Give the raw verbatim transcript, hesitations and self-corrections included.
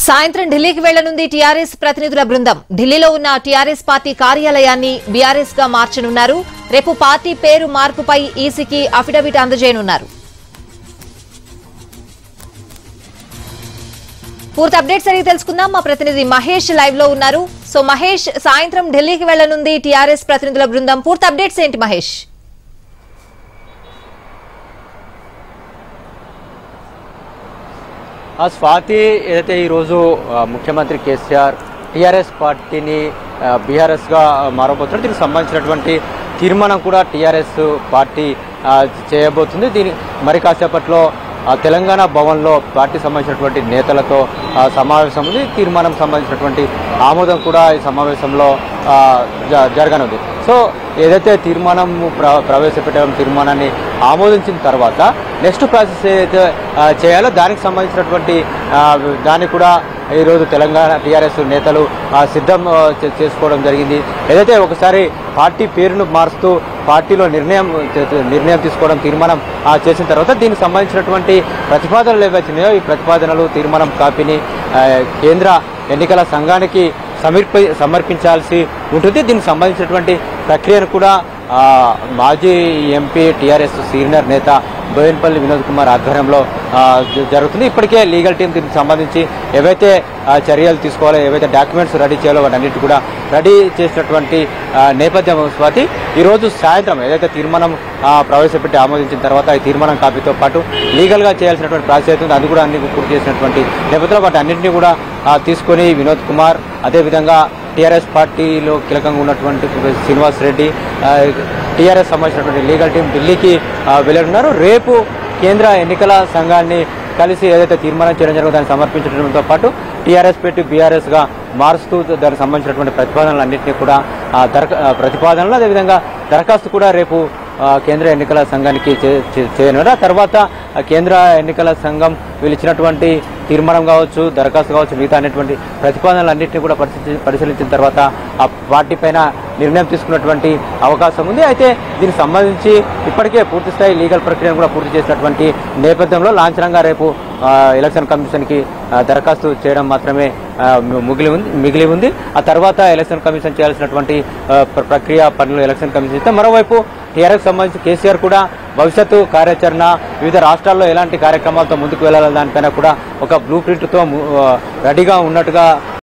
సాయంత్రం ఢిల్లీకి వెళ్లనుంది టీఆర్ఎస్ ప్రతినిధుల బృందం. ఢిల్లీలో ఉన్న టీఆర్ఎస్ పార్టీ కార్యాలయాన్ని బీఆర్ఎస్ గా మార్చనున్నారు. రేపు పార్టీ పేరు మార్పుపై ఈసీకి అఫిడవిట్ అందజేయనున్నారు. పూర్తి అప్డేట్స్ అడిగి తెలుసుకుందాం. మా ప్రతినిధి మహేష్ లైవ్ లో ఉన్నారు. సో మహేష్, సాయంత్రం ఢిల్లీకి వెళ్లనుంది టీఆర్ఎస్ ప్రతినిధుల బృందం. పూర్తి అప్డేట్స్ ఏంటి మహేష్? స్వాతి, ఏదైతే ఈరోజు ముఖ్యమంత్రి కేసీఆర్ టీఆర్ఎస్ పార్టీని బీఆర్ఎస్గా మారబోతున్నారు. దీనికి సంబంధించినటువంటి తీర్మానం కూడా టీఆర్ఎస్ పార్టీ చేయబోతుంది. దీని మరి కాసేపట్లో తెలంగాణ భవన్లో పార్టీ సంబంధించినటువంటి నేతలతో సమావేశం ఉంది. తీర్మానం సంబంధించినటువంటి ఆమోదం కూడా ఈ సమావేశంలో జరగనుంది. సో ఏదైతే తీర్మానం ప్ర ప్రవేశపెట్టడం తీర్మానాన్ని ఆమోదించిన తర్వాత నెక్స్ట్ ప్రాసెస్ ఏదైతే చేయాలో దానికి సంబంధించినటువంటి దాన్ని కూడా ఈరోజు తెలంగాణ టీఆర్ఎస్ నేతలు సిద్ధం చేసుకోవడం జరిగింది. ఏదైతే ఒకసారి పార్టీ పేరును మారుస్తూ పార్టీలో నిర్ణయం నిర్ణయం తీసుకోవడం తీర్మానం చేసిన తర్వాత దీనికి సంబంధించినటువంటి ప్రతిపాదనలు ఏవైతున్నాయో ఈ ప్రతిపాదనలు తీర్మానం కాపీని కేంద్ర ఎన్నికల సంఘానికి సమర్పి సమర్పించాల్సి ఉంటుంది. దీనికి సంబంధించినటువంటి ప్రక్రియను కూడా మాజీ ఎంపీ టీఆర్ఎస్ సీనియర్ నేత బోయినపల్లి వినోద్ కుమార్ ఆధ్వర్యంలో జరుగుతుంది. ఇప్పటికే లీగల్ టీం దీనికి సంబంధించి ఏవైతే చర్యలు తీసుకోవాలో, ఏవైతే డాక్యుమెంట్స్ రెడీ చేయాలో వాటన్నిటి కూడా రెడీ చేసినటువంటి నేపథ్యం స్వాతి. ఈరోజు సాయంత్రం ఏదైతే తీర్మానం ప్రవేశపెట్టి ఆమోదించిన తర్వాత ఈ తీర్మానం కాపీతో పాటు లీగల్గా చేయాల్సినటువంటి ప్రాసెస్ అవుతుంది, అది కూడా అన్ని పూర్తి చేసినటువంటి నేపథ్యంలో వాటి అన్నింటినీ కూడా తీసుకొని వినోద్ కుమార్, అదేవిధంగా టీఆర్ఎస్ పార్టీలో కీలకంగా ఉన్నటువంటి శ్రీనివాస్ రెడ్డి, టీఆర్ఎస్ సంబంధించినటువంటి లీగల్ టీం ఢిల్లీకి వెళ్ళనున్నారు. రేపు కేంద్ర ఎన్నికల సంఘాన్ని కలిసి ఏదైతే తీర్మానం చేయడం జరుగుతుందో దాన్ని సమర్పించడంతో పాటు టీఆర్ఎస్ పెట్టి బీఆర్ఎస్గా మారుస్తూ దానికి సంబంధించినటువంటి ప్రతిపాదనలు అన్నింటినీ కూడా దరఖా ప్రతిపాదనలు అదేవిధంగా దరఖాస్తు కూడా రేపు కేంద్ర ఎన్నికల సంఘానికి చేయనున్నారు. ఆ తర్వాత కేంద్ర ఎన్నికల సంఘం వీళ్ళు ఇచ్చినటువంటి తీర్మానం కావచ్చు, దరఖాస్తు కావచ్చు, మిగతా అనేటువంటి ప్రతిపాదనలు అన్నింటినీ కూడా పరిశీలి పరిశీలించిన తర్వాత ఆ పార్టీ పైన నిర్ణయం తీసుకున్నటువంటి అవకాశం ఉంది. అయితే దీనికి సంబంధించి ఇప్పటికే పూర్తిస్థాయి లీగల్ ప్రక్రియను కూడా పూర్తి చేసినటువంటి నేపథ్యంలో లాంఛనంగా రేపు ఎలక్షన్ కమిషన్కి దరఖాస్తు చేయడం మాత్రమే మిగిలి ఉంది మిగిలి ఉంది ఆ తర్వాత ఎలక్షన్ కమిషన్ చేయాల్సినటువంటి ప్రక్రియ పనులు ఎలక్షన్ కమిషన్ ఇస్తే, మరోవైపు టీఆర్ఎస్ సంబంధించి కేసీఆర్ కూడా భవిష్యత్తు కార్యాచరణ వివిధ రాష్ట్రాల్లో ఎలాంటి కార్యక్రమాలతో ముందుకు వెళ్లాలని దానిపైన కూడా ఒక బ్లూ ప్రింట్తో రెడీగా ఉన్నట్టుగా